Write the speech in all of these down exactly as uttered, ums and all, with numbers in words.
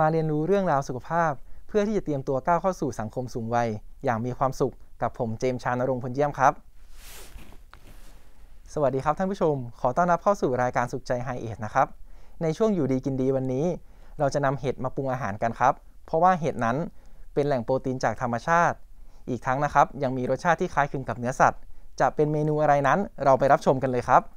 มาเรียนรู้เรื่องราวสุขภาพเพื่อที่จะเตรียมตัวก้าวเข้าสู่สังคมสูงวัยอย่างมีความสุขกับผมเจมส์ ชานรงค์ พลเยี่ยมครับสวัสดีครับท่านผู้ชมขอต้อนรับเข้าสู่รายการสุขใจไฮเอทนะครับในช่วงอยู่ดีกินดีวันนี้เราจะนำเห็ดมาปรุงอาหารกันครับเพราะว่าเห็ดนั้นเป็นแหล่งโปรตีนจากธรรมชาติอีกทั้งนะครับยังมีรสชาติที่คล้ายคลึงกับเนื้อสัตว์จะเป็นเมนูอะไรนั้นเราไปรับชมกันเลยครับ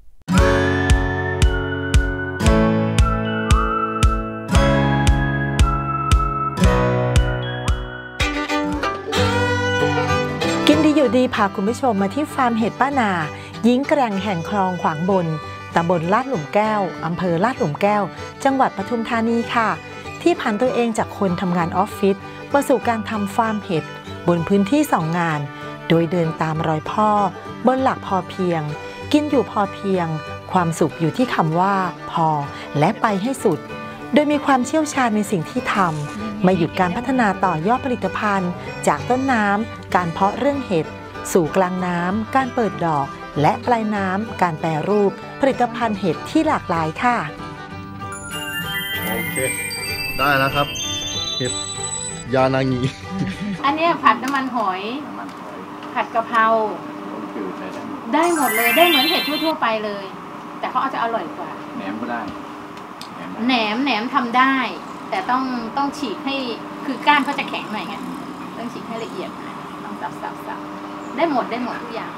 กินดีอยู่ดีพาคุณผู้ชมมาที่ฟาร์มเห็ดป้านาหญิงแกร่งแห่งคลองขวางบนตำบลลาดหลุมแก้วอำเภอลาดหลุมแก้วจังหวัดปทุมธานีค่ะที่ผ่านตัวเองจากคนทำงานออฟฟิศมาสู่การทำฟาร์มเห็ดบนพื้นที่สองงานโดยเดินตามรอยพ่อบนหลักพอเพียงกินอยู่พอเพียงความสุขอยู่ที่คำว่าพอและไปให้สุดโดยมีความเชี่ยวชาญในสิ่งที่ทำไม่หยุดการพัฒนาต่อยอดผลิตภัณฑ์จากต้นน้ำการเพาะเรื่องเห็ดสู่กลางน้ำการเปิดดอกและปลายน้ำการแปรรูปผลิตภัณฑ์เห็ดที่หลากหลายค่ะโอเคได้แล้วครับเห็ดยานางีอันนี้ผัดน้ำมันหอยผัดกะเพราได้หมดเลยได้เหมือนเห็ดทั่วๆไปเลยแต่เขาอาจจะอร่อยกว่าแหนมก็ได้แหนมแหนมทำได้แต่ต้องต้องฉีกให้คือก้านเขาจะแข็งหน่อยไงต้องฉีกให้ละเอียดต้องสับสับสับได้หมดได้หมดทุกอย่าง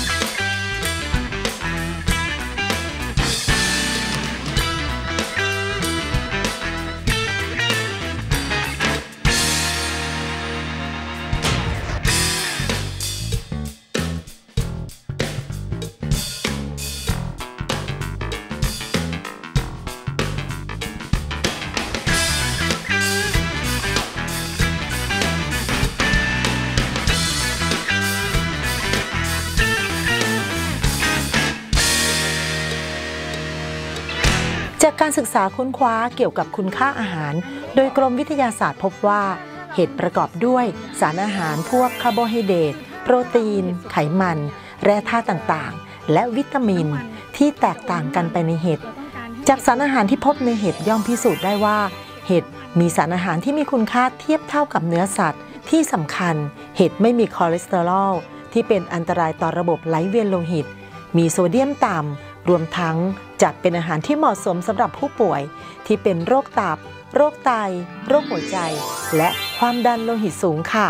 จากการศึกษาค้นคว้าเกี่ยวกับคุณค่าอาหารโดยกรมวิทยาศาสตร์พบว่าเห็ดประกอบด้วยสารอาหารพวกคาร์โบไฮเดรตโปรตีนไขมันแร่ธาตุต่างๆและวิตามินที่แตกต่างกันไปในเห็ดจากสารอาหารที่พบในเห็ดย่อมพิสูจน์ได้ว่าเห็ดมีสารอาหารที่มีคุณค่าเทียบเท่ากับเนื้อสัตว์ที่สำคัญเห็ดไม่มีคอเลสเตอรอลที่เป็นอันตรายต่อระบบไหลเวียนโลหิตมีโซเดียมต่ำรวมทั้งจัดเป็นอาหารที่เหมาะสมสำหรับผู้ป่วยที่เป็นโรคตับโรคไตโรคหัวใจและความดันโลหิตสูงค่ะ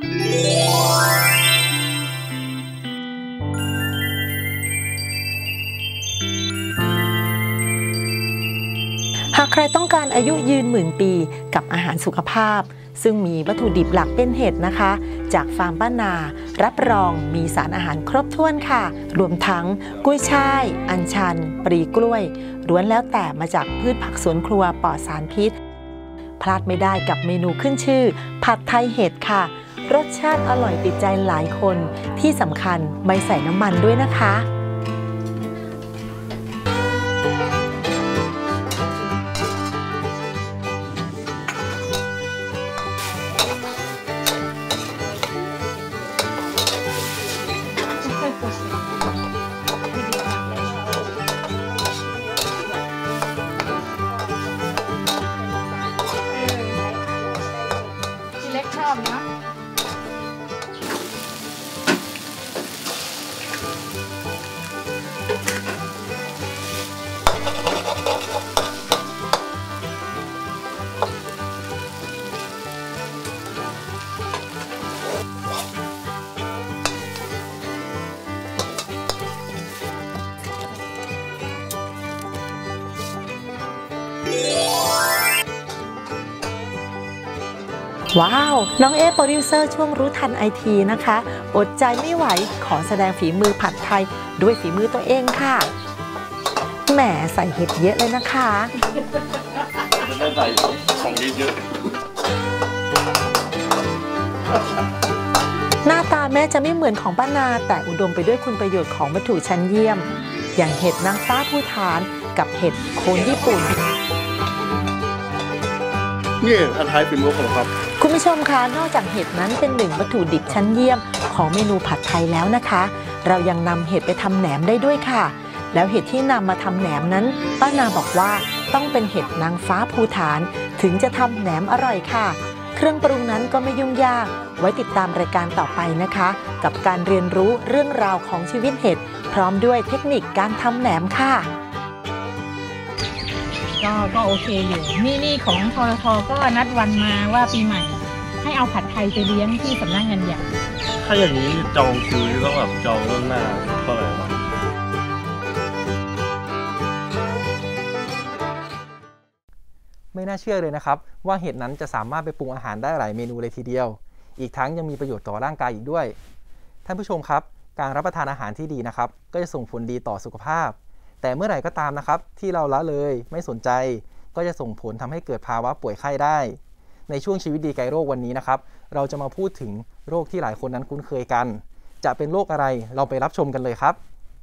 หากใครต้องการอายุยืนหมื่นปีกับอาหารสุขภาพซึ่งมีวัตถุดิบหลักเป็นเห็ดนะคะจากฟาร์มป้านารับรองมีสารอาหารครบถ้วนค่ะรวมทั้งกุ้ยช่ายอัญชันปลีกล้วยล้วนแล้วแต่มาจากพืชผักสวนครัวปลอดสารพิษพลาดไม่ได้กับเมนูขึ้นชื่อผัดไทยเห็ดค่ะรสชาติอร่อยติดใจหลายคนที่สำคัญไม่ใส่น้ำมันด้วยนะคะชอบนะว้าวน้องเอโปรดิวเซอร์ช่วงรู้ทันไอทีนะคะอดใจไม่ไหวขอแสดงฝีมือผัดไทยด้วยฝีมือตัวเองค่ะแหมใส่เห็ดเยอะเลยนะคะได้ใส่ของเยอะหน้าตาแม้จะไม่เหมือนของป้านาแต่อุดมไปด้วยคุณประโยชน์ของวัตถุชั้นเยี่ยมอย่างเห็ดนางฟ้าภูฏานกับเห็ดโคนญี่ปุ่นนี่ผัดไทยฝีมือผมครับคุณผู้ชมคะนอกจากเห็ดนั้นเป็นหนึ่งวัตถุดิบชั้นเยี่ยมของเมนูผัดไทยแล้วนะคะเรายังนำเห็ดไปทำแหนมได้ด้วยค่ะแล้วเห็ดที่นำมาทำแหนมนั้นป้านาบอกว่าต้องเป็นเห็ดนางฟ้าภูฐานถึงจะทำแหนมอร่อยค่ะเครื่องปรุงนั้นก็ไม่ยุ่งยากไว้ติดตามรายการต่อไปนะคะกับการเรียนรู้เรื่องราวของชีวิตเห็ดพร้อมด้วยเทคนิคการทำแหนมค่ะก็ก็โอเคอยู่นี่นี่ของทรทก็นัดวันมาว่าปีใหม่ให้เอาผัดไทยไปเลี้ยงที่สำนักงานใหญ่ถ้าอย่างนี้จองคิวต้องแบบจองล่วงหน้าเท่าไหร่ครับไม่น่าเชื่อเลยนะครับว่าเห็ดนั้นจะสามารถไปปรุงอาหารได้หลายเมนูเลยทีเดียวอีกทั้งยังมีประโยชน์ต่อร่างกายอีกด้วยท่านผู้ชมครับการรับประทานอาหารที่ดีนะครับก็จะส่งผลดีต่อสุขภาพแต่เมื่อไหร่ก็ตามนะครับที่เราละเลยไม่สนใจก็จะส่งผลทำให้เกิดภาวะป่วยไข้ได้ในช่วงชีวิตดีไกลโรควันนี้นะครับเราจะมาพูดถึงโรคที่หลายคนนั้นคุ้นเคยกันจะเป็นโรคอะไรเราไปรับชมกันเลยครับ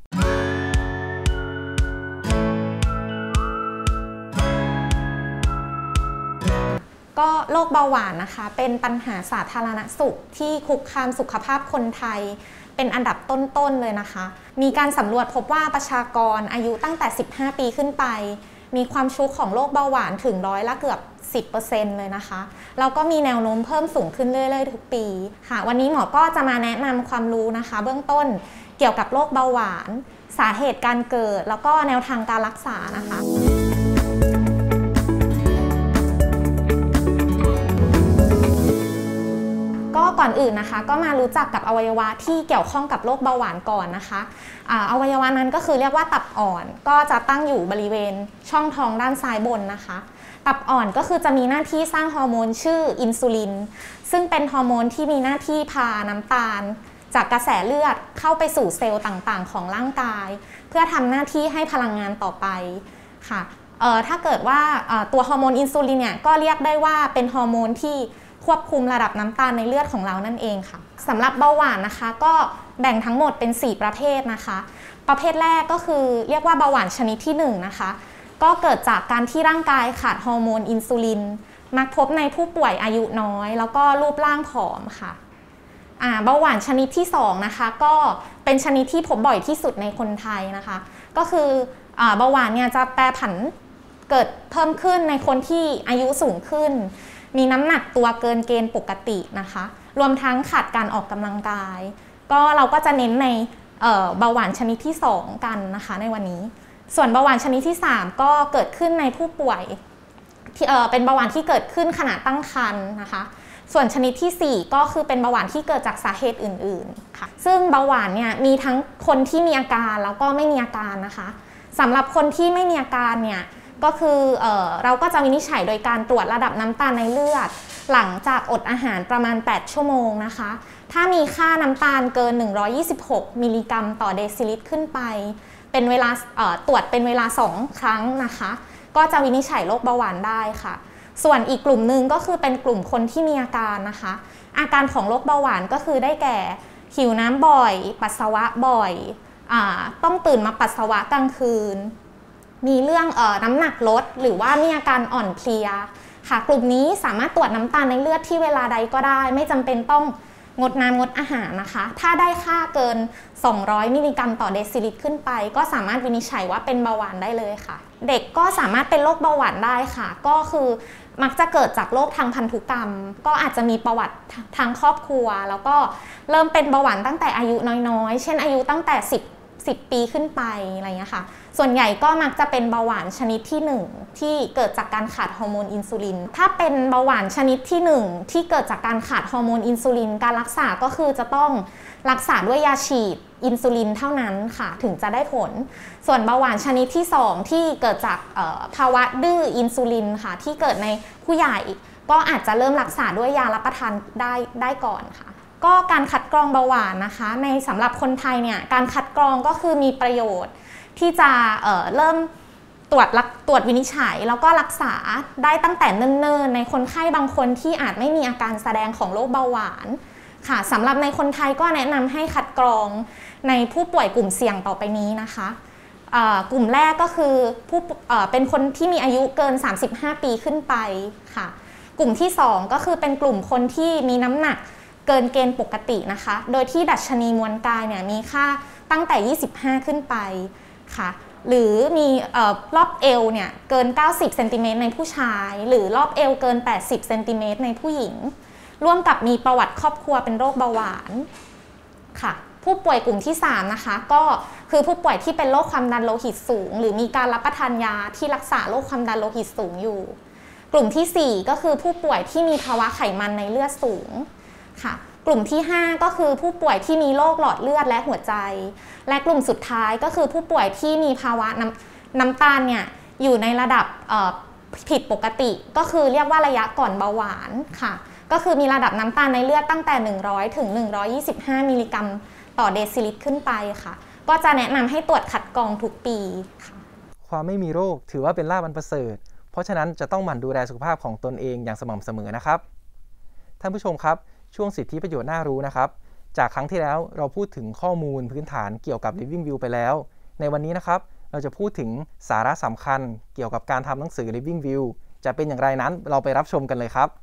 ก็โรคเบาหวานนะคะเป็นปัญหาสาธารณสุขที่คุกคามสุขภาพคนไทยเป็นอันดับต้นๆเลยนะคะมีการสำรวจพบว่าประชากรอายุตั้งแต่สิบห้าปีขึ้นไปมีความชุกของโรคเบาหวานถึงร้อยละเกือบ สิบเปอร์เซ็นต์ เลยนะคะแล้วก็มีแนวโน้มเพิ่มสูงขึ้นเรื่อยๆทุกปีค่ะวันนี้หมอก็จะมาแนะนำความรู้นะคะเบื้องต้นเกี่ยวกับโรคเบาหวานสาเหตุการเกิดแล้วก็แนวทางการรักษานะคะก็ก่อนอื่นนะคะก็มารู้จักกับอวัยวะที่เกี่ยวข้องกับโรคเบาหวานก่อนนะคะอ่าอวัยวะนั้นก็คือเรียกว่าตับอ่อนก็จะตั้งอยู่บริเวณช่องท้องด้านซ้ายบนนะคะตับอ่อนก็คือจะมีหน้าที่สร้างฮอร์โมนชื่ออินซูลินซึ่งเป็นฮอร์โมนที่มีหน้าที่พาน้ำตาลจากกระแสเลือดเข้าไปสู่เซลล์ต่างๆของร่างกายเพื่อทำหน้าที่ให้พลังงานต่อไปค่ะเอ่อถ้าเกิดว่าตัวฮอร์โมนอินซูลินเนี่ยก็เรียกได้ว่าเป็นฮอร์โมนที่ควบคุมระดับน้ำตาลในเลือดของเรานั่นเองค่ะสำหรับเบาหวานนะคะก็แบ่งทั้งหมดเป็นสี่ประเภทนะคะประเภทแรกก็คือเรียกว่าเบาหวานชนิดที่หนึ่งนะคะก็เกิดจากการที่ร่างกายขาดฮอร์โมนอินซูลินมักพบในผู้ป่วยอายุน้อยแล้วก็รูปร่างผอมค่ะอ่าเบาหวานชนิดที่สองนะคะก็เป็นชนิดที่พบบ่อยที่สุดในคนไทยนะคะก็คืออ่าเบาหวานเนี่ยจะแปรผันเกิดเพิ่มขึ้นในคนที่อายุสูงขึ้นมีน้ำหนักตัวเกินเกณฑ์ปกตินะคะรวมทั้งขาดการออกกำลังกายก็เราก็จะเน้นในเอ่อเบาหวานชนิดที่สองกันนะคะในวันนี้ส่วนเบาหวานชนิดที่สามก็เกิดขึ้นในผู้ป่วยที่เอ่อเป็นเบาหวานที่เกิดขึ้นขณะตั้งครรภ์นะคะส่วนชนิดที่สี่ก็คือเป็นเบาหวานที่เกิดจากสาเหตุอื่นๆค่ะซึ่งเบาหวานเนี่ยมีทั้งคนที่มีอาการแล้วก็ไม่มีอาการนะคะสำหรับคนที่ไม่มีอาการเนี่ยก็คือเอ่อเราก็จะวินิจฉัยโดยการตรวจระดับน้ำตาลในเลือดหลังจากอดอาหารประมาณแปดชั่วโมงนะคะถ้ามีค่าน้ำตาลเกินหนึ่งร้อยยี่สิบหกมิลลิกรัมต่อเดซิลิตรขึ้นไปเป็นเวลาตรวจเป็นเวลาสองครั้งนะคะก็จะวินิจฉัยโรคเบาหวานได้ค่ะส่วนอีกกลุ่มหนึ่งก็คือเป็นกลุ่มคนที่มีอาการนะคะอาการของโรคเบาหวานก็คือได้แก่หิวน้ำบ่อยปัสสาวะบ่อยอ่าต้องตื่นมาปัสสาวะกลางคืนมีเรื่องเอ่อน้ำหนักลดหรือว่ามีอาการอ่อนเพลียค่ะกลุ่มนี้สามารถตรวจน้ำตาลในเลือดที่เวลาใดก็ได้ไม่จำเป็นต้องงดน้ำงดอาหารนะคะถ้าได้ค่าเกินสองร้อยมิลลิกรัมต่อเดซิลิตรขึ้นไปก็สามารถวินิจฉัยว่าเป็นเบาหวานได้เลยค่ะเด็กก็สามารถเป็นโรคเบาหวานได้ค่ะก็คือมักจะเกิดจากโรคทางพันธุกรรมก็อาจจะมีประวัติทางครอบครัวแล้วก็เริ่มเป็นเบาหวานตั้งแต่อายุน้อยๆเช่นอายุตั้งแต่สิบ สิบปีขึ้นไปอะไรอย่างเงี้ยค่ะส่วนใหญ่ก็มักจะเป็นเบาหวานชนิดที่หนึ่งที่เกิดจากการขาดฮอร์โมนอินซูลินถ้าเป็นเบาหวานชนิดที่หนึ่งที่เกิดจากการขาดฮอร์โมนอินซูลินการรักษาก็คือจะต้องรักษาด้วยยาฉีดอินซูลินเท่านั้นค่ะถึงจะได้ผลส่วนเบาหวานชนิดที่สองที่เกิดจากภาวะดื้ออินซูลินค่ะที่เกิดในผู้ใหญ่ก็อาจจะเริ่มรักษาด้วยยารับประทานได้ได้ก่อนค่ะก็การคัดกรองเบาหวานนะคะในสำหรับคนไทยเนี่ยการคัดกรองก็คือมีประโยชน์ที่จะ เอ่อ เริ่มตรวจตรวจวินิจฉัยแล้วก็รักษาได้ตั้งแต่เนิ่นๆในคนไข้บางคนที่อาจไม่มีอาการแสดงของโรคเบาหวานค่ะสำหรับในคนไทยก็แนะนำให้คัดกรองในผู้ป่วยกลุ่มเสี่ยงต่อไปนี้นะคะกลุ่มแรกก็คือผู้เป็นคนที่มีอายุเกินสามสิบห้าปีขึ้นไปค่ะกลุ่มที่สองก็คือเป็นกลุ่มคนที่มีน้ำหนักเกินเกณฑ์ปกตินะคะโดยที่ดัชนีมวลกายเนี่ยมีค่าตั้งแต่ยี่สิบห้าขึ้นไปค่ะหรือมีรอบเอวเนี่ยเกินเก้าสิบเซนติเมตรในผู้ชายหรือรอบเอวเกินแปดสิบเซนติเมตรในผู้หญิงร่วมกับมีประวัติครอบครัวเป็นโรคเบาหวานค่ะผู้ป่วยกลุ่มที่สามนะคะก็คือผู้ป่วยที่เป็นโรคความดันโลหิตสูงหรือมีการรับประทานยาที่รักษาโรคความดันโลหิตสูงอยู่กลุ่มที่สี่ก็คือผู้ป่วยที่มีภาวะไขมันในเลือดสูงค่ะกลุ่มที่ห้าก็คือผู้ป่วยที่มีโรคหลอดเลือดและหัวใจและกลุ่มสุดท้ายก็คือผู้ป่วยที่มีภาวะน้ำน้ำตาลเนี่ยอยู่ในระดับผิดปกติก็คือเรียกว่าระยะก่อนเบาหวานค่ะก็คือมีระดับน้ำตาลในเลือดตั้งแต่หนึ่งร้อยถึงหนึ่งร้อยยี่สิบห้ามิลลิกรัมต่อเดซิลิตรขึ้นไปค่ะก็จะแนะนำให้ตรวจคัดกรองทุกปีค่ะความไม่มีโรคถือว่าเป็นลาภอันประเสริฐเพราะฉะนั้นจะต้องหมั่นดูแลสุขภาพของตนเองอย่างสม่ำเสมอนะครับท่านผู้ชมครับช่วงสิทธิประโยชน์น่ารู้นะครับจากครั้งที่แล้วเราพูดถึงข้อมูลพื้นฐานเกี่ยวกับ Living Will ไปแล้วในวันนี้นะครับเราจะพูดถึงสาระสำคัญเกี่ยวกับการทำหนังสือ Living Will จะเป็นอย่างไรนั้นเราไปรับชมกันเลยครับ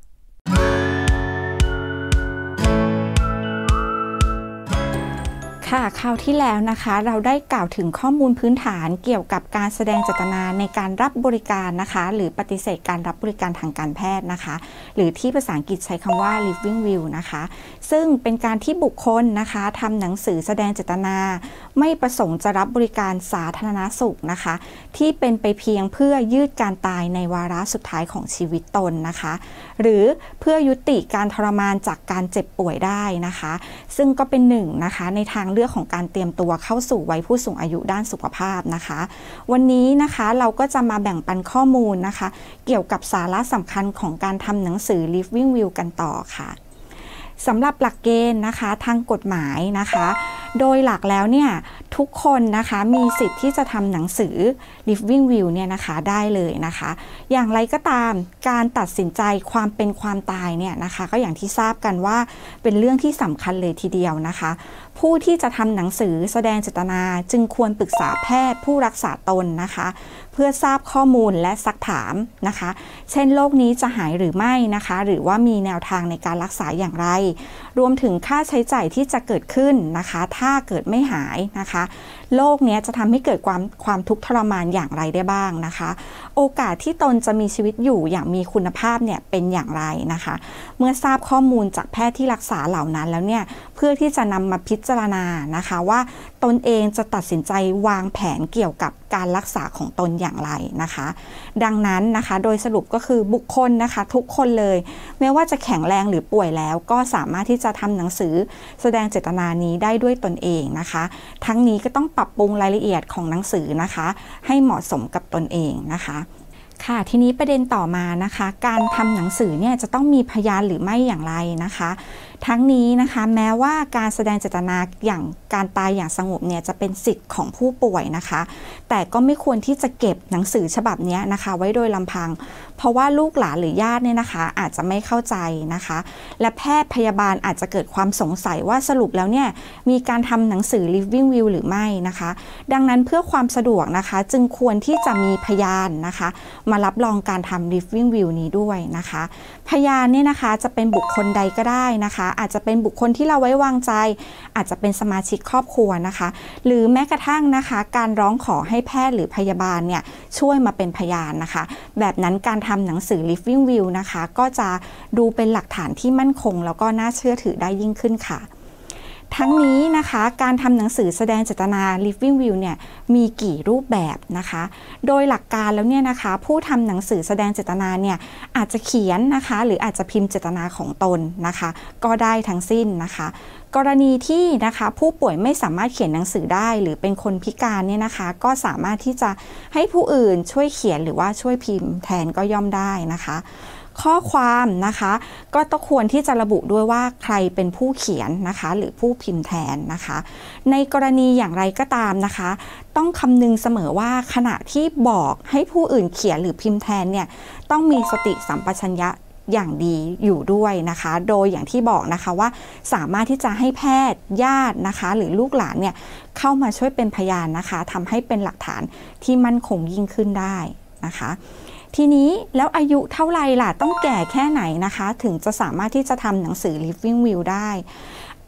ค่ะคราวที่แล้วนะคะเราได้กล่าวถึงข้อมูลพื้นฐานเกี่ยวกับการแสดงเจตนาในการรับบริการนะคะหรือปฏิเสธการรับบริการทางการแพทย์นะคะหรือที่ภาษาอังกฤษใช้คำว่า Living Will นะคะซึ่งเป็นการที่บุคคลนะคะทำหนังสือแสดงเจตนาไม่ประสงค์จะรับบริการสาธารณสุขนะคะที่เป็นไปเพียงเพื่อยืดการตายในวาระสุดท้ายของชีวิตตนนะคะหรือเพื่อยุติการทรมานจากการเจ็บป่วยได้นะคะซึ่งก็เป็นหนึ่งนะคะในทางเลือกของการเตรียมตัวเข้าสู่วัยผู้สูงอายุด้านสุขภาพนะคะวันนี้นะคะเราก็จะมาแบ่งปันข้อมูลนะคะเกี่ยวกับสาระสำคัญของการทำหนังสือ Living Will กันต่อค่ะสำหรับหลักเกณฑ์นะคะทางกฎหมายนะคะโดยหลักแล้วเนี่ยทุกคนนะคะมีสิทธิ์ที่จะทำหนังสือ Living Will เนี่ยนะคะได้เลยนะคะอย่างไรก็ตามการตัดสินใจความเป็นความตายเนี่ยนะคะก็อย่างที่ทราบกันว่าเป็นเรื่องที่สำคัญเลยทีเดียวนะคะผู้ที่จะทำหนังสือแสดงเจตนาจึงควรปรึกษาแพทย์ผู้รักษาตนนะคะเพื่อทราบข้อมูลและซักถามนะคะเช่นโรคนี้จะหายหรือไม่นะคะหรือว่ามีแนวทางในการรักษาอย่างไรรวมถึงค่าใช้จ่ายที่จะเกิดขึ้นนะคะถ้าเกิดไม่หายนะคะโรคนี้จะทำให้เกิดความความทุกข์ทรมานอย่างไรได้บ้างนะคะโอกาสที่ตนจะมีชีวิตอยู่อย่างมีคุณภาพเนี่ยเป็นอย่างไรนะคะเมื่อทราบข้อมูลจากแพทย์ที่รักษาเหล่านั้นแล้วเนี่ยเพื่อที่จะนำมาพิจารณานะคะว่าตนเองจะตัดสินใจวางแผนเกี่ยวกับการรักษาของตนอย่างไรนะคะดังนั้นนะคะโดยสรุปก็คือบุคคลนะคะทุกคนเลยไม่ว่าจะแข็งแรงหรือป่วยแล้วก็สามารถที่จะทำหนังสือแสดงเจตนานี้ได้ด้วยตนเองนะคะทั้งนี้ก็ต้องปรับปรุงรายละเอียดของหนังสือนะคะให้เหมาะสมกับตนเองนะคะค่ะทีนี้ประเด็นต่อมานะคะการทำหนังสือเนี่ยจะต้องมีพยานหรือไม่อย่างไรนะคะทั้งนี้นะคะแม้ว่าการแสดงเจตนาอย่างการตายอย่างสงบเนี่ยจะเป็นสิทธิ์ของผู้ป่วยนะคะแต่ก็ไม่ควรที่จะเก็บหนังสือฉบับนี้นะคะไว้โดยลำพังเพราะว่าลูกหลานหรือญาติเนี่ยนะคะอาจจะไม่เข้าใจนะคะและแพทย์พยาบาลอาจจะเกิดความสงสัยว่าสรุปแล้วเนี่ยมีการทำหนังสือ Living Will หรือไม่นะคะดังนั้นเพื่อความสะดวกนะคะจึงควรที่จะมีพยานนะคะมารับรองการทำ Living Will นี้ด้วยนะคะพยานเนี่ยนะคะจะเป็นบุคคลใดก็ได้นะคะอาจจะเป็นบุคคลที่เราไว้วางใจอาจจะเป็นสมาชิกครอบครัวนะคะหรือแม้กระทั่งนะคะการร้องขอให้แพทย์หรือพยาบาลเนี่ยช่วยมาเป็นพยานนะคะแบบนั้นการทำหนังสือ Living Will นะคะก็จะดูเป็นหลักฐานที่มั่นคงแล้วก็น่าเชื่อถือได้ยิ่งขึ้นค่ะทั้งนี้นะคะการทำหนังสือแสดงเจตนา Living Will เนี่ยมีกี่รูปแบบนะคะโดยหลักการแล้วเนี่ยนะคะผู้ทำหนังสือแสดงเจตนาเนี่ยอาจจะเขียนนะคะหรืออาจจะพิมพ์เจตนาของตนนะคะก็ได้ทั้งสิ้นนะคะกรณีที่นะคะผู้ป่วยไม่สามารถเขียนหนังสือได้หรือเป็นคนพิการเนี่ยนะคะก็สามารถที่จะให้ผู้อื่นช่วยเขียนหรือว่าช่วยพิมพ์แทนก็ย่อมได้นะคะข้อความนะคะก็ต้องควรที่จะระบุด้วยว่าใครเป็นผู้เขียนนะคะหรือผู้พิมพ์แทนนะคะในกรณีอย่างไรก็ตามนะคะต้องคำนึงเสมอว่าขณะที่บอกให้ผู้อื่นเขียนหรือพิมพ์แทนเนี่ยต้องมีสติสัมปชัญญะอย่างดีอยู่ด้วยนะคะโดยอย่างที่บอกนะคะว่าสามารถที่จะให้แพทย์ญาตินะคะหรือลูกหลานเนี่ยเข้ามาช่วยเป็นพยานนะคะทำให้เป็นหลักฐานที่มั่นคงยิ่งขึ้นได้นะคะทีนี้แล้วอายุเท่าไรล่ะต้องแก่แค่ไหนนะคะถึงจะสามารถที่จะทำหนังสือ Living Will ได้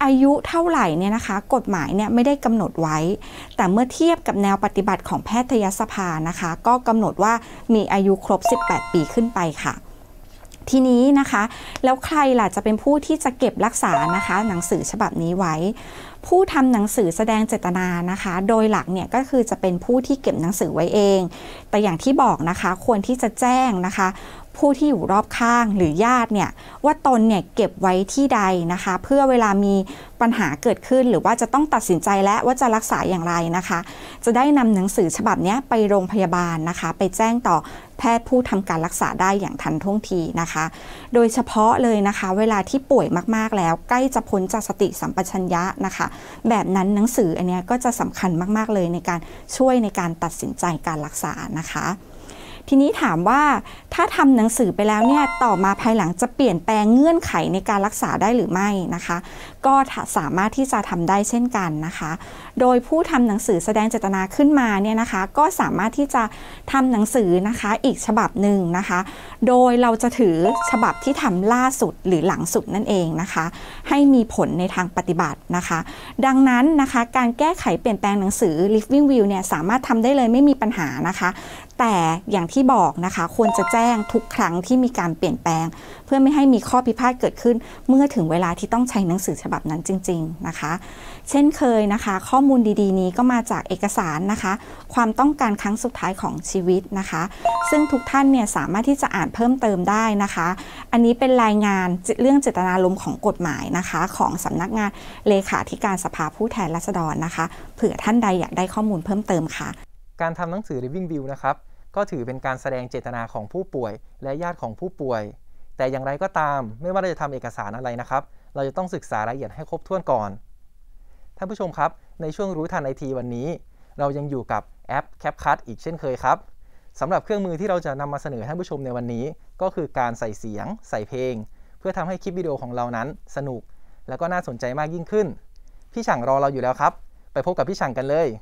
อายุเท่าไหร่เนี่ยนะคะกฎหมายเนี่ยไม่ได้กำหนดไว้แต่เมื่อเทียบกับแนวปฏิบัติของแพทยสภานะคะก็กำหนดว่ามีอายุครบสิบแปดปีขึ้นไปค่ะทีนี้นะคะแล้วใครล่ะจะเป็นผู้ที่จะเก็บรักษานะคะหนังสือฉบับนี้ไว้ผู้ทำหนังสือแสดงเจตนานะคะโดยหลักเนี่ยก็คือจะเป็นผู้ที่เก็บหนังสือไว้เองแต่อย่างที่บอกนะคะควรที่จะแจ้งนะคะผู้ที่อยู่รอบข้างหรือญาติเนี่ยว่าตนเนี่ยเก็บไว้ที่ใดนะคะเพื่อเวลามีปัญหาเกิดขึ้นหรือว่าจะต้องตัดสินใจแล้วว่าจะรักษาอย่างไรนะคะจะได้นำหนังสือฉบับนี้ไปโรงพยาบาลนะคะไปแจ้งต่อแพทย์ผู้ทำการรักษาได้อย่างทันท่วงทีนะคะโดยเฉพาะเลยนะคะเวลาที่ป่วยมากๆแล้วใกล้จะพ้นจากสติสัมปชัญญะนะคะแบบนั้นหนังสืออันนี้ก็จะสำคัญมากๆเลยในการช่วยในการตัดสินใจการรักษานะคะทีนี้ถามว่าถ้าทำหนังสือไปแล้วเนี่ยต่อมาภายหลังจะเปลี่ยนแปลงเงื่อนไขในการรักษาได้หรือไม่นะคะก็สามารถที่จะทำได้เช่นกันนะคะโดยผู้ทำหนังสือแสดงเจตนาขึ้นมาเนี่ยนะคะก็สามารถที่จะทำหนังสือนะคะอีกฉบับหนึ่งนะคะโดยเราจะถือฉบับที่ทำล่าสุดหรือหลังสุดนั่นเองนะคะให้มีผลในทางปฏิบัตินะคะดังนั้นนะคะการแก้ไขเปลี่ยนแปลงหนังสือ Living Will เนี่ยสามารถทำได้เลยไม่มีปัญหานะคะแต่อย่างที่บอกนะคะควรจะแจ้งทุกครั้งที่มีการเปลี่ยนแปลงเพื่อไม่ให้มีข้อพิพาทเกิดขึ้นเมื่อถึงเวลาที่ต้องใช้หนังสือฉบับนั้นจริงๆนะคะเช่นเคยนะคะข้อมูลดีๆนี้ก็มาจากเอกสารนะคะความต้องการครั้งสุดท้ายของชีวิตนะคะซึ่งทุกท่านเนี่ยสามารถที่จะอ่านเพิ่มเติมได้นะคะอันนี้เป็นรายงานเรื่องเจตนารมณ์ของกฎหมายนะคะของสำนักงานเลขาธิการสภาผู้แทนราษฎรนะคะเผื่อท่านใดอยากได้ข้อมูลเพิ่มเติมค่ะการทำหนังสือ Living Will นะครับก็ถือเป็นการแสดงเจตนาของผู้ป่วยและญาติของผู้ป่วยแต่อย่างไรก็ตามไม่ว่าเราจะทำเอกสารอะไรนะครับเราจะต้องศึกษารายละเอียดให้ครบถ้วนก่อนท่านผู้ชมครับในช่วงรู้ทันไอทีวันนี้เรายังอยู่กับแอป CapCut อีกเช่นเคยครับสำหรับเครื่องมือที่เราจะนำมาเสนอท่านผู้ชมในวันนี้ก็คือการใส่เสียงใส่เพลงเพื่อทำให้คลิปวิดีโอของเรานั้นสนุกและก็น่าสนใจมากยิ่งขึ้นพี่ฉ่างรอเราอยู่แล้วครับไปพบกับพี่ฉ่างกันเลย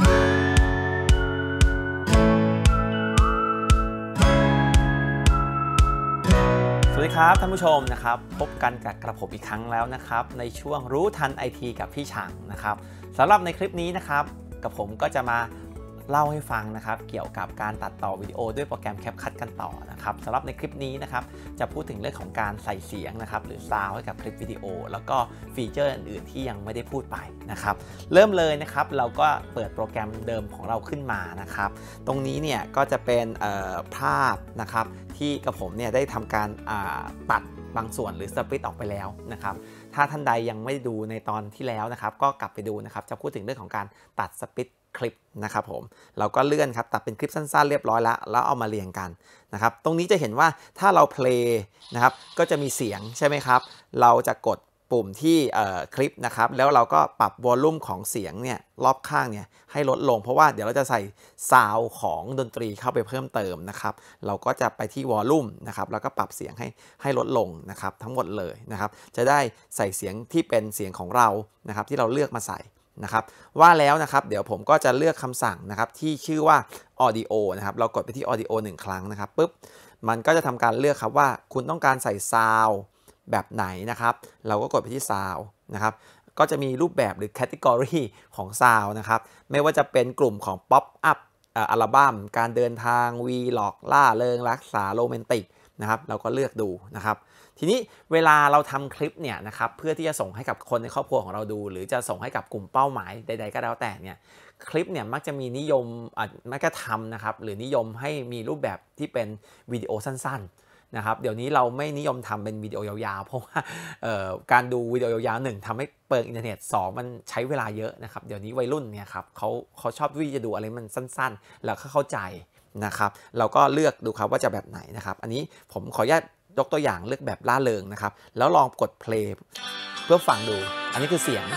สวัสดีครับท่านผู้ชมนะครับพบกันกับกระผมอีกครั้งแล้วนะครับในช่วงรู้ทันไอทีกับพี่ฉ่างนะครับสำหรับในคลิปนี้นะครับกับผมก็จะมาเล่าให้ฟังนะครับเกี่ยวกับการตัดต่อวิดีโอด้วยโปรแกรม CapCut กันต่อนะครับสำหรับในคลิปนี้นะครับจะพูดถึงเรื่องของการใส่เสียงนะครับหรือซาวด์ให้กับคลิปวิดีโอแล้วก็ฟีเจอร์อื่นๆที่ยังไม่ได้พูดไปนะครับเริ่มเลยนะครับเราก็เปิดโปรแกรมเดิมของเราขึ้นมานะครับตรงนี้เนี่ยก็จะเป็นภาพนะครับที่กับผมเนี่ยได้ทำการตัดบางส่วนหรือสปลิตออกไปแล้วนะครับถ้าท่านใดยังไม่ดูในตอนที่แล้วนะครับก็กลับไปดูนะครับจะพูดถึงเรื่องของการตัดสปลิตคลิปนะครับผมเราก็เลื่อนครับตัดเป็นคลิปสั้นๆเรียบร้อยแล้วแล้วเอามาเรียงกันนะครับตรงนี้จะเห็นว่าถ้าเราเพลย์นะครับก็จะมีเสียงใช่ไหมครับเราจะกดปุ่มที่คลิปนะครับแล้วเราก็ปรับวอลลุ่มของเสียงเนี่ยรอบข้างเนี่ยให้ลดลงเพราะว่าเดี๋ยวเราจะใส่ซาวด์ของดนตรีเข้าไปเพิ่มเติมนะครับเราก็จะไปที่วอลลุ่มนะครับแล้วก็ปรับเสียงให้ให้ลดลงนะครับทั้งหมดเลยนะครับจะได้ใส่เสียงที่เป็นเสียงของเรานะครับที่เราเลือกมาใส่นะครับว่าแล้วนะครับเดี๋ยวผมก็จะเลือกคำสั่งนะครับที่ชื่อว่า audio นะครับเรากดไปที่ audio หนึ่งครั้งนะครับปุ๊บมันก็จะทำการเลือกครับว่าคุณต้องการใส่ซาวด์แบบไหนนะครับเราก็กดไปที่ซาวด์นะครับก็จะมีรูปแบบหรือ category ของซาวด์นะครับไม่ว่าจะเป็นกลุ่มของ pop up อัลบั้มการเดินทาง vlog ล่าเริงรักษาโรแมนติกนะครับเราก็เลือกดูนะครับทีนี้เวลาเราทำคลิปเนี่ยนะครับเพื่อที่จะส่งให้กับคนในครอบครัวของเราดูหรือจะส่งให้กับกลุ่มเป้าหมายใดๆก็แล้วแต่เนี่ยคลิปเนี่ยมักจะมีนิยมอ่ะมักจะทำนะครับหรือนิยมให้มีรูปแบบที่เป็นวิดีโอสั้นๆนะครับเดี๋ยวนี้เราไม่นิยมทำเป็นวิดีโอยาวๆเพราะว่าการดูวิดีโอยาวๆหนึ่งทำให้เปิดอินเทอร์เน็ตสองมันใช้เวลาเยอะนะครับเดี๋ยวนี้วัยรุ่นเนี่ยครับเขาเขาชอบที่จะดูอะไรมันสั้นๆแล้วก็เข้าใจนะครับเราก็เลือกดูครับว่าจะแบบไหนนะครับอันนี้ผมขออนุญาตยกตัวอย่างเลือกแบบล่าเริงนะครับแล้วลองกดเพลย์เพื่อฟังดูอันนี้คือเสียง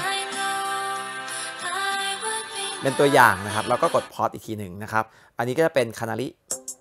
เป็นตัวอย่างนะครับแล้วก็กดพอสอีกทีหนึ่งนะครับอันนี้ก็จะเป็นคานาริ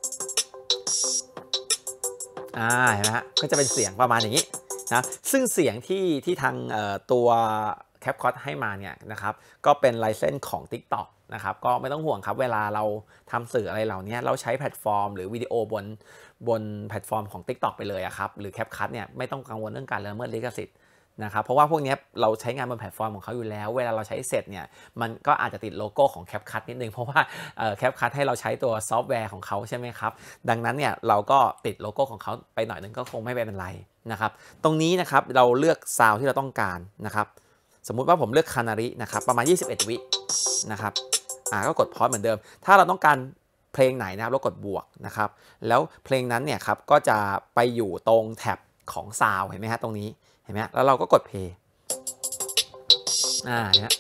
อ่าเห็นไหมฮะก็จะเป็นเสียงประมาณอย่างนี้นะซึ่งเสียงที่ที่ทางตัว CapCut ให้มาเนี่ยนะครับก็เป็นไลเซนส์ของ TikTok นะครับก็ไม่ต้องห่วงครับเวลาเราทำสื่ออะไรเหล่านี้เราใช้แพลตฟอร์มหรือวิดีโอบนบนแพลตฟอร์มของ TikTok ไปเลยอะครับหรือ CapCut เนี่ยไม่ต้องกังวลเรื่องการละเมิดลิขสิทธิ์นะครับเพราะว่าพวกนี้เราใช้งานบนแพลตฟอร์มของเขาอยู่แล้วเวลาเราใช้เสร็จเนี่ยมันก็อาจจะติดโลโก้ของ CapCut นิดนึงเพราะว่า CapCut ให้เราใช้ตัวซอฟต์แวร์ของเขาใช่ไหมครับดังนั้นเนี่ยเราก็ติดโลโก้ของเขาไปหน่อยนึงก็คงไม่เป็นไรนะครับตรงนี้นะครับเราเลือกซาวด์ที่เราต้องการนะครับสมมุติว่าผมเลือกคานารินะครับประมาณยี่สิบเอ็ดวินะครับอ่าก็กดพอสเหมือนเดิมถ้าเราต้องการเพลงไหนนะครับเรากดบวกนะครับแล้วเพลงนั้นเนี่ยครับก็จะไปอยู่ตรงแท็บของซาวด์เห็นไหมฮะตรงนี้เห็นไหมแล้วเราก็กดเพลย์อ่าเนี่ย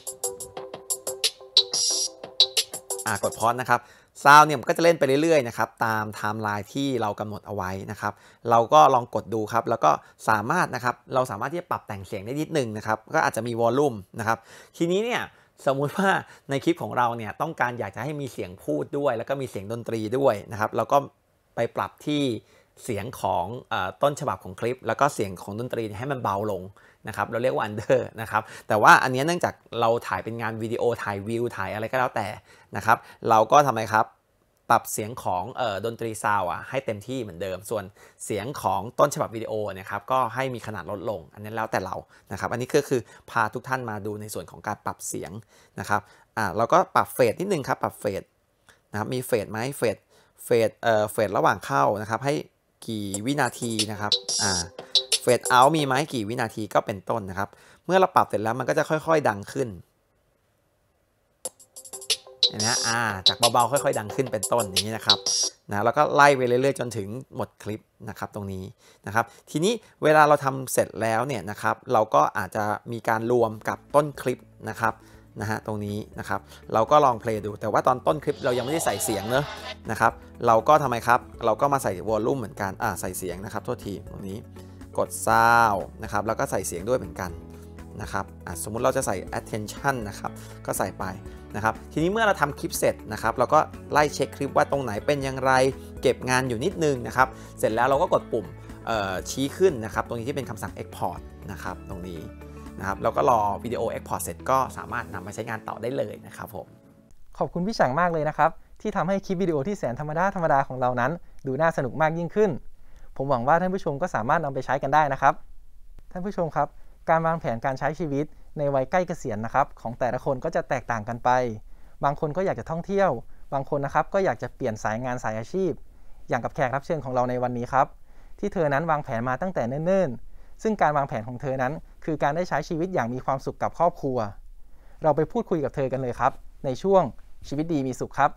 อ่ากดพอสนะครับซาวด์เนี่ยมันก็จะเล่นไปเรื่อยๆนะครับตามไทม์ไลน์ที่เรากำหนดเอาไว้นะครับเราก็ลองกดดูครับแล้วก็สามารถนะครับเราสามารถที่จะปรับแต่งเสียงได้นิดนึงนะครับก็อาจจะมีวอลลุ่มนะครับทีนี้เนี่ยสมมุติว่าในคลิปของเราเนี่ยต้องการอยากจะให้มีเสียงพูดด้วยแล้วก็มีเสียงดนตรีด้วยนะครับเราก็ไปปรับที่เสียงของเอ่อต้นฉบับของคลิปแล้วก็เสียงของดนตรีให้มันเบาลงนะครับเราเรียกว่า under นะครับแต่ว่าอันนี้เนื่องจากเราถ่ายเป็นงานวิดีโอถ่ายวิวถ่ายอะไรก็แล้วแต่นะครับเราก็ทำไมครับปรับเสียงของเอ่อดนตรีซาวอ่ะให้เต็มที่เหมือนเดิมส่วนเสียงของต้นฉบับวิดีโอนะครับก็ให้มีขนาดลดลงอันนี้แล้วแต่เรานะครับอันนี้ก็คือพาทุกท่านมาดูในส่วนของการปรับเสียงนะครับอ่าเราก็ปรับเฟสนิดนึงครับปรับเฟสนะครับมีเฟสไหมเฟสเฟสเอ่อเฟสระหว่างเข้านะครับให้กี่วินาทีนะครับอ่าเฟดเอาท์มีไหมกี่วินาทีก็เป็นต้นนะครับเมื่อเราปรับเสร็จแล้วมันก็จะค่อยๆดังขึ้นเห็นไหมอ่าจากเบาๆค่อยๆดังขึ้นเป็นต้นอย่างนี้นะครับนะแล้วก็ไล่ไปเรื่อยๆจนถึงหมดคลิปนะครับตรงนี้นะครับทีนี้เวลาเราทำเสร็จแล้วเนี่ยนะครับเราก็อาจจะมีการรวมกับต้นคลิปนะครับนะฮะตรงนี้นะครับเราก็ลองเพลย์ดูแต่ว่าตอนต้นคลิปเรายังไม่ได้ใส่เสียงเนอะนะครับเราก็ทำไมครับเราก็มาใส่วอลลุ่มเหมือนกันอ่าใส่เสียงนะครับโทษทีตรงนี้กดซาวนะครับแล้วก็ใส่เสียงด้วยเหมือนกันนะครับสมมุติเราจะใส่ attention นะครับก็ใส่ไปนะครับทีนี้เมื่อเราทำคลิปเสร็จนะครับเราก็ไล่เช็คคลิปว่าตรงไหนเป็นอย่างไรเก็บงานอยู่นิดนึงนะครับเสร็จแล้วเราก็กดปุ่มชี้ขึ้นนะครับตรงนี้ที่เป็นคำสั่ง export นะครับตรงนี้นะครับแล้วก็รอวิดีโอ export เสร็จก็สามารถนำมาใช้งานต่อได้เลยนะครับผมขอบคุณพี่ฉังมากเลยนะครับที่ทำให้คลิปวิดีโอที่แสนธรรมดาธรรมดาของเรานั้นดูน่าสนุกมากยิ่งขึ้นผมหวังว่าท่านผู้ชมก็สามารถนำไปใช้กันได้นะครับท่านผู้ชมครับการวางแผนการใช้ชีวิตในวัยใกล้เกษียณนะครับของแต่ละคนก็จะแตกต่างกันไปบางคนก็อยากจะท่องเที่ยวบางคนนะครับก็อยากจะเปลี่ยนสายงานสายอาชีพอย่างกับแขกรับเชิญของเราในวันนี้ครับที่เธอนั้นวางแผนมาตั้งแต่เนิ่นๆซึ่งการวางแผนของเธอนั้นคือการได้ใช้ชีวิตอย่างมีความสุขกับครอบครัวเราไปพูดคุยกับเธอกันเลยครับในช่วงชีวิตดีมีสุขครับ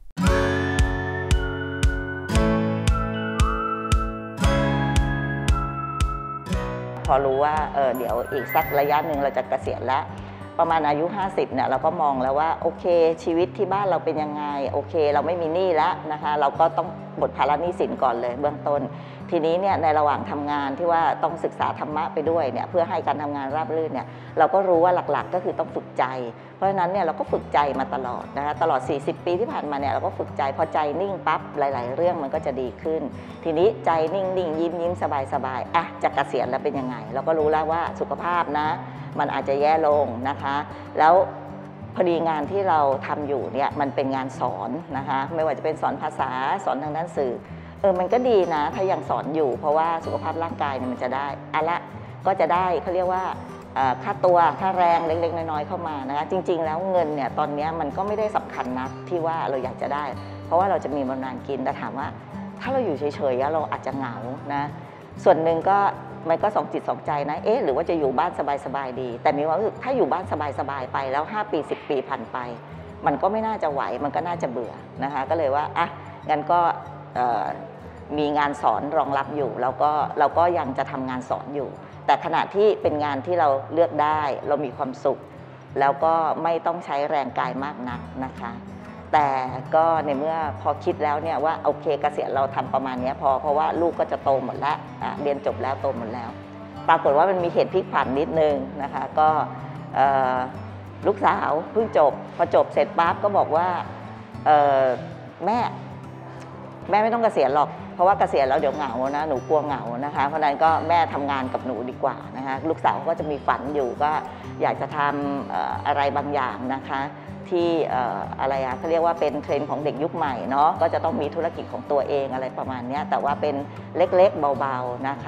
พอรู้ว่าเออเดี๋ยวอีกสักระยะหนึ่งเราจะเกษียณแล้วประมาณอายุห้าสิบเนี่ยเราก็มองแล้วว่าโอเคชีวิตที่บ้านเราเป็นยังไงโอเคเราไม่มีหนี้แล้วนะคะเราก็ต้องหมดภาระหนี้สินก่อนเลยเบื้องต้นทีนี้เนี่ยในระหว่างทำงานที่ว่าต้องศึกษาธรรมะไปด้วยเนี่ยเพื่อให้การทำงานราบรื่นเนี่ยเราก็รู้ว่าหลักๆก็คือต้องฝึกใจเพราะฉะนั้นเนี่ยเราก็ฝึกใจมาตลอดนะคะตลอดสี่สิบปีที่ผ่านมาเนี่ยเราก็ฝึกใจพอใจนิ่งปั๊บหลายๆเรื่องมันก็จะดีขึ้นทีนี้ใจนิ่งๆยิ้มยิ้มสบายๆอ่ะจะเกษียณแล้วเป็นยังไงเราก็รู้แล้วว่าสุขภาพนะมันอาจจะแย่ลงนะคะแล้วพอดีงานที่เราทำอยู่เนี่ยมันเป็นงานสอนนะคะไม่ว่าจะเป็นสอนภาษาสอนทางด้านสื่อเออมันก็ดีนะถ้ายังสอนอยู่เพราะว่าสุขภาพร่างกายเนี่ยมันจะได้อะละก็จะได้เขาเรียกว่าค่าตัวค่าแรงเล็กๆน้อยๆเข้ามานะคะจริงๆแล้วเงินเนี่ยตอนนี้มันก็ไม่ได้สำคัญนักที่ว่าเราอยากจะได้เพราะว่าเราจะมีบำนาญกินแต่ถามว่าถ้าเราอยู่เฉยๆเราอาจจะเหงานะส่วนหนึ่งก็มันก็สองจิตสองใจนะเอ๊ะหรือว่าจะอยู่บ้านสบายๆดีแต่มีความรู้สึกถ้าอยู่บ้านสบายๆไปแล้วห้าปีสิบปีผ่านไปมันก็ไม่น่าจะไหวมันก็น่าจะเบื่อนะคะก็เลยว่าอ่ะงั้นก็มีงานสอนรองรับอยู่แล้วก็เราก็ยังจะทำงานสอนอยู่แต่ขณะที่เป็นงานที่เราเลือกได้เรามีความสุขแล้วก็ไม่ต้องใช้แรงกายมากนักนะคะแต่ก็ในเมื่อพอคิดแล้วเนี่ยว่าโอเคเกษียณเราทำประมาณนี้พอเพราะว่าลูกก็จะโตหมดแล้วเรียนจบแล้วโตหมดแล้วปรากฏว่ามันมีเหตุพลิกผันนิดนึงนะคะก็ลูกสาวเพิ่งจบพอจบเสร็จปั๊บก็บอกว่าแม่แม่ไม่ต้องเกษียณหรอกเพราะว่าเกษียณแล้วเดี๋ยวเหงานะหนูกลัวเหงานะคะเพราะนั้นก็แม่ทำงานกับหนูดีกว่านะคะลูกสาวก็จะมีฝันอยู่ก็อยากจะทำอะไรบางอย่างนะคะที่อะไรอะเขาเรียกว่าเป็นเทรนด์ของเด็กยุคใหม่เนาะก็จะต้องมีธุรกิจของตัวเองอะไรประมาณนี้แต่ว่าเป็นเล็กๆเบาๆนะคะ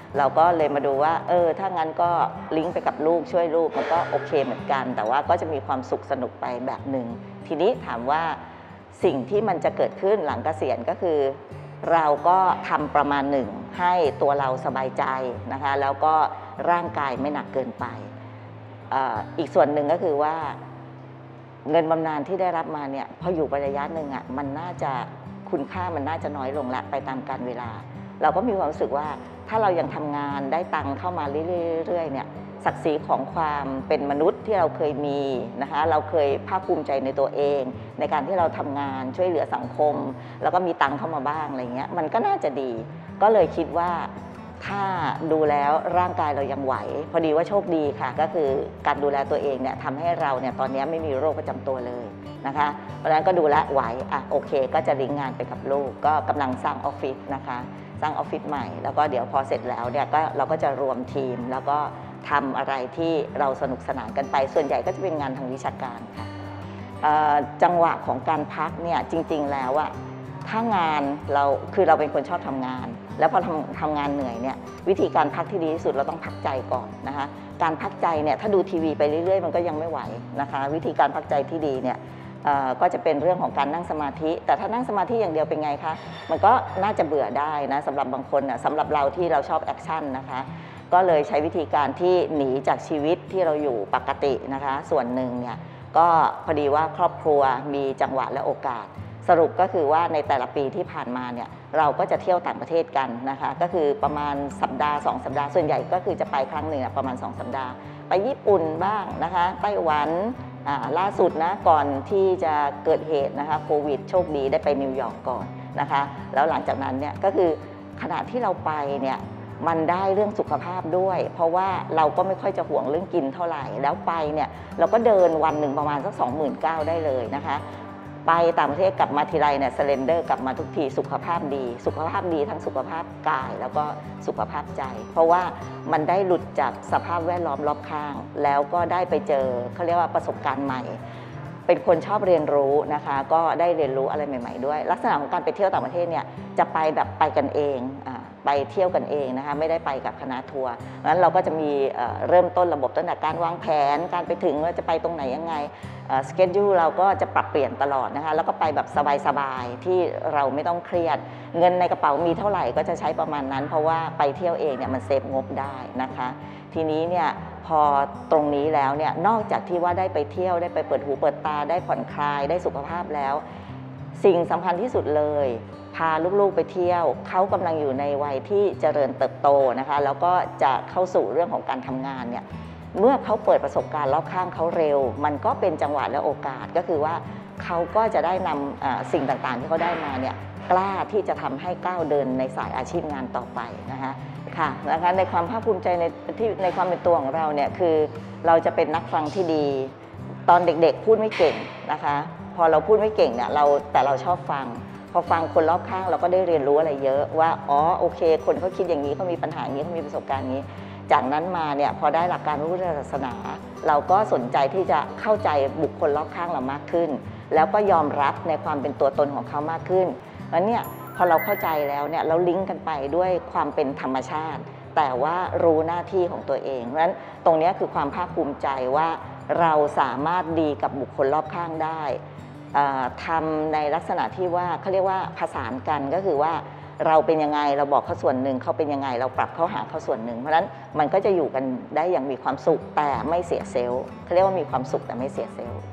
เราก็เลยมาดูว่าเออถ้างั้นก็ลิงก์ไปกับลูกช่วยลูกมันก็โอเคเหมือนกันแต่ว่าก็จะมีความสุขสนุกไปแบบหนึ่งทีนี้ถามว่าสิ่งที่มันจะเกิดขึ้นหลังเกษียณก็คือเราก็ทำประมาณหนึ่งให้ตัวเราสบายใจนะคะแล้วก็ร่างกายไม่หนักเกินไป อ, อีกส่วนหนึ่งก็คือว่าเงินบำนาญที่ได้รับมาเนี่ยพออยู่ไประยะหนึ่งอ่ะมันน่าจะคุณค่ามันน่าจะน้อยลงละไปตามกาลเวลาเราก็มีความรู้สึกว่าถ้าเรายังทำงานได้ตังค์เข้ามาเรื่อยๆเนี่ยศักดิ์ศรีของความเป็นมนุษย์ที่เราเคยมีนะคะเราเคยภาคภูมิใจในตัวเองในการที่เราทำงานช่วยเหลือสังคมแล้วก็มีตังค์เข้ามาบ้างอะไรเงี้ยมันก็น่าจะดีก็เลยคิดว่าถ้าดูแล้วร่างกายเรายังไหวพอดีว่าโชคดีค่ะก็คือการดูแลตัวเองเนี่ยทำให้เราเนี่ยตอนนี้ไม่มีโรคประจำตัวเลยนะคะเพราะฉะนั้นก็ดูแลไหวอ่ะโอเคก็จะลิงก์งานไปกับลูกก็กำลังสร้างออฟฟิศนะคะสร้างออฟฟิศใหม่แล้วก็เดี๋ยวพอเสร็จแล้วเนี่ยก็เราก็จะรวมทีมแล้วก็ทำอะไรที่เราสนุกสนานกันไปส่วนใหญ่ก็จะเป็นงานทางวิชาการค่ะจังหวะของการพักเนี่ยจริงๆแล้วอะถ้างานเราคือเราเป็นคนชอบทำงานแล้วพอทำทำงานเหนื่อยเนี่ยวิธีการพักที่ดีที่สุดเราต้องพักใจก่อนนะคะการพักใจเนี่ยถ้าดูทีวีไปเรื่อยๆมันก็ยังไม่ไหวนะคะวิธีการพักใจที่ดีเนี่ยก็จะเป็นเรื่องของการนั่งสมาธิแต่ถ้านั่งสมาธิอย่างเดียวเป็นไงคะมันก็น่าจะเบื่อได้นะสำหรับบางคนนะสำหรับเราที่เราชอบแอคชั่นนะคะก็เลยใช้วิธีการที่หนีจากชีวิตที่เราอยู่ปกตินะคะส่วนหนึ่งเนี่ยก็พอดีว่าครอบครัวมีจังหวะและโอกาสสรุปก็คือว่าในแต่ละปีที่ผ่านมาเนี่ยเราก็จะเที่ยวต่างประเทศกันนะคะก็คือประมาณสัปดาห์สองสัปดาห์ส่วนใหญ่ก็คือจะไปครั้งหนึ่งประมาณสองสัปดาห์ไปญี่ปุ่นบ้างนะคะไต้หวันล่าสุดนะก่อนที่จะเกิดเหตุนะคะโควิดโชคดีได้ไปนิวยอร์กก่อนนะคะแล้วหลังจากนั้นเนี่ยก็คือขณะที่เราไปเนี่ยมันได้เรื่องสุขภาพด้วยเพราะว่าเราก็ไม่ค่อยจะห่วงเรื่องกินเท่าไหร่แล้วไปเนี่ยเราก็เดินวันหนึ่งประมาณสัก สองหมื่นเก้าพัน ได้เลยนะคะไปต่างประเทศกลับมาทีไรเนี่ยสเลนเดอร์กลับมาทุกทีสุขภาพดีสุขภาพดีทั้งสุขภาพกายแล้วก็สุขภาพใจเพราะว่ามันได้หลุดจากสภาพแวดล้อมรอบข้างแล้วก็ได้ไปเจอเขาเรียกว่าประสบการณ์ใหม่เป็นคนชอบเรียนรู้นะคะก็ได้เรียนรู้อะไรใหม่ๆด้วยลักษณะของการไปเที่ยวต่างประเทศเนี่ยจะไปแบบไปกันเองไปเที่ยวกันเองนะคะไม่ได้ไปกับคณะทัวร์งั้นเราก็จะมีเริ่มต้นระบบตั้งแต่การวางแผนการไปถึงว่าจะไปตรงไหนยังไงสเกจดูเราก็จะปรับเปลี่ยนตลอดนะคะแล้วก็ไปแบบสบายๆที่เราไม่ต้องเครียดเงินในกระเป๋ามีเท่าไหร่ก็จะใช้ประมาณนั้นเพราะว่าไปเที่ยวเองเนี่ยมันเซฟงบได้นะคะทีนี้เนี่ยพอตรงนี้แล้วเนี่ยนอกจากที่ว่าได้ไปเที่ยวได้ไปเปิดหูเปิดตาได้ผ่อนคลายได้สุขภาพแล้วสิ่งสำคัญที่สุดเลยพาลูกๆไปเที่ยวเขากำลังอยู่ในวัยที่เจริญเติบโตนะคะแล้วก็จะเข้าสู่เรื่องของการทำงานเนี่ยเมื่อเขาเปิดประสบการณ์รอบข้างเขาเร็วมันก็เป็นจังหวะและโอกาสก็คือว่าเขาก็จะได้นำสิ่งต่างๆที่เขาได้มาเนี่ยกล้าที่จะทำให้ก้าวเดินในสายอาชีพงานต่อไปนะคะค่ะนะคะในความภาคภูมิใจในที่ในความเป็นตัวของเราเนี่ยคือเราจะเป็นนักฟังที่ดีตอนเด็กๆพูดไม่เก่งนะคะพอเราพูดไม่เก่งเนี่ยเราแต่เราชอบฟังพอฟังคนรอบข้างเราก็ได้เรียนรู้อะไรเยอะว่าอ๋อโอเคคนเขาคิดอย่างนี้เขามีปัญหาอย่างนี้เขามีประสบการณ์นี้จากนั้นมาเนี่ยพอได้หลักการพระพุทธศาสนาเราก็สนใจที่จะเข้าใจบุคคลรอบข้างเรามากขึ้นแล้วก็ยอมรับในความเป็นตัวตนของเขามากขึ้นแล้วเนี่ยพอเราเข้าใจแล้วเนี่ยเราลิงก์กันไปด้วยความเป็นธรรมชาติแต่ว่ารู้หน้าที่ของตัวเองเพราะฉะนั้นตรงนี้คือความภาคภูมิใจว่าเราสามารถดีกับบุคคลรอบข้างได้ทำในลักษณะที่ว่าเขาเรียกว่าผสานกันก็คือว่าเราเป็นยังไงเราบอกเขาส่วนหนึ่งเขาเป็นยังไงเราปรับเขาหาเขาส่วนหนึ่งเพราะฉะนั้นมันก็จะอยู่กันได้อย่างมีความสุขแต่ไม่เสียเซลล์เขาเรียกว่ามีความสุขแต่ไม่เสียเซลล์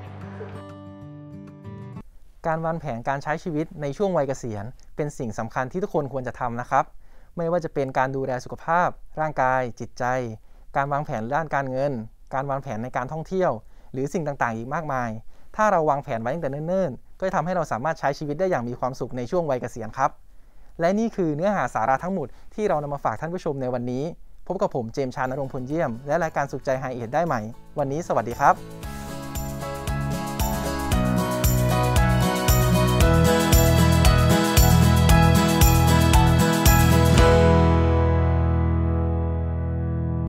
การวางแผนการใช้ชีวิตในช่วงวัยเกษียณเป็นสิ่งสำคัญที่ทุกคนควรจะทำนะครับไม่ว่าจะเป็นการดูแลสุขภาพร่างกายจิตใจการวางแผนด้านการเงินการวางแผนในการท่องเที่ยวหรือสิ่งต่างๆอีกมากมายถ้าเราวางแผนไว้ตั้งแต่เนิ่นๆก็จะทำให้เราสามารถใช้ชีวิตได้อย่างมีความสุขในช่วงวัยเกษียณครับและนี่คือเนื้อหาสาระทั้งหมดที่เรานำมาฝากท่านผู้ชมในวันนี้พบกับผมเจมส์ชานรงค์พลเยี่ยมและรายการสุขใจไฮเอทได้ใหม่วันนี้สวัสดีครับ